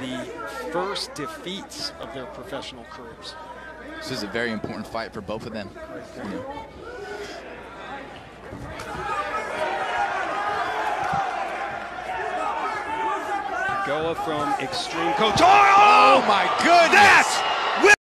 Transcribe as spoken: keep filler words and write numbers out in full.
the first defeats of their professional careers. This is a very important fight for both of them. Right. Yeah. Pagaoa from Extreme Couture. Oh, oh my goodness! That